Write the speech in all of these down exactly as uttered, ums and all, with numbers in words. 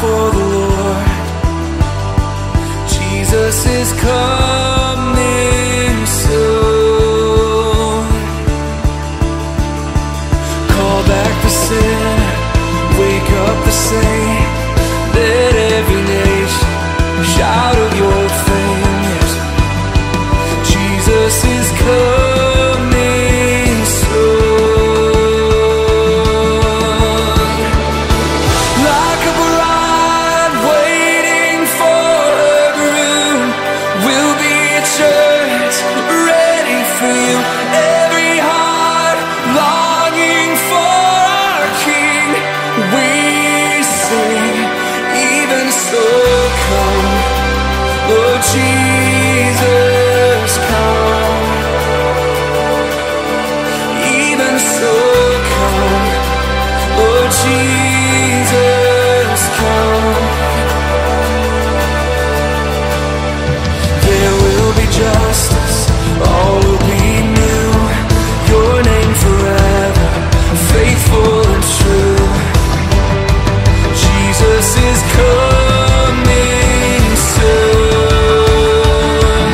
for the Lord. Jesus is coming soon. Call back the sinner, wake up the saint. Let every nation shout of your fame. Yes, Jesus is coming soon. Like a bride waiting for her groom, we'll be a church ready for you. Every heart longing for our King. We sing, even so come, Lord Jesus, come. Even so come, Lord Jesus, come. There will be justice, all will be new. Your name forever, faithful and true. Jesus is coming soon.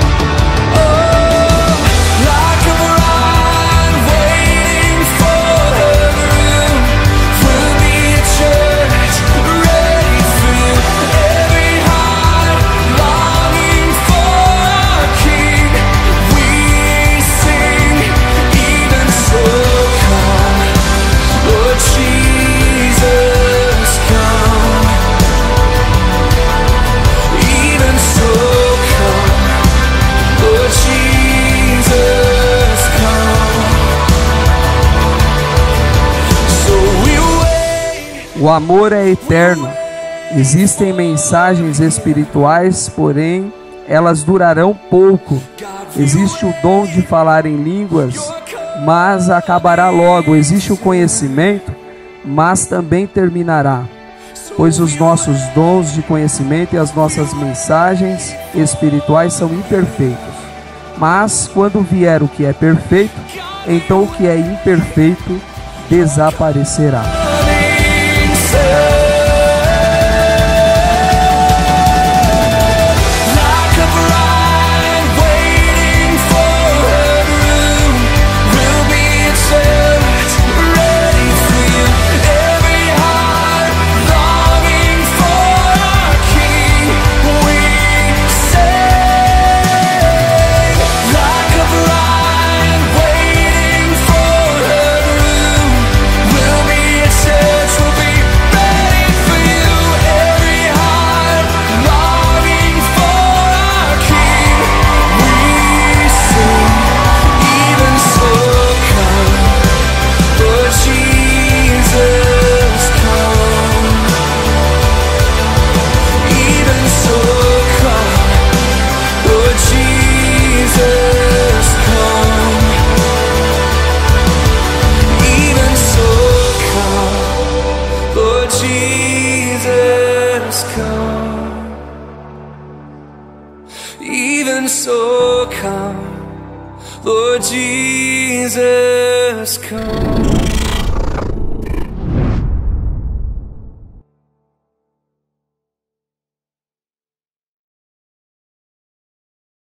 Oh, like a bride waiting for her groom, we'll be a church ready for you. Every heart longing for our King. We sing, even so come, Lord Jesus, come. Even so come, Lord Jesus, come. So we wait. O amor é eterno. Existem mensagens espirituais, porém elas durarão pouco. Existe o dom de falar em línguas, mas acabará logo. Existe o conhecimento, mas também terminará. Pois os nossos dons de conhecimento e as nossas mensagens espirituais são imperfeitos. Mas quando vier o que é perfeito, então o que é imperfeito desaparecerá. Coming soon. Like a bride waiting for her groom, we'll be a church ready for you. Every heart longing for our King. We sing, like a bride waiting for her groom, we'll be a church, we'll be ready for you. Every heart longing for our King. We sing, even so come, Lord Jesus, come. Even so come, Lord Jesus, come. Even so come, Lord Jesus, come. Even so come, Lord Jesus, come.